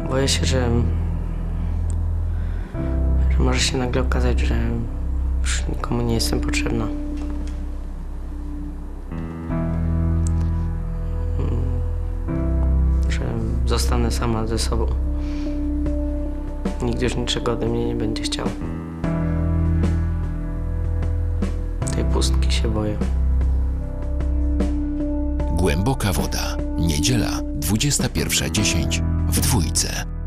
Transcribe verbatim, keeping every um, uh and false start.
Boję się, że, że może się nagle okazać, że już nikomu nie jestem potrzebna. Że zostanę sama ze sobą. Nikt już niczego ode mnie nie będzie chciał. Tej pustki się boję. Głęboka woda. Niedziela, dwudziesta pierwsza dziesięć w Dwójce.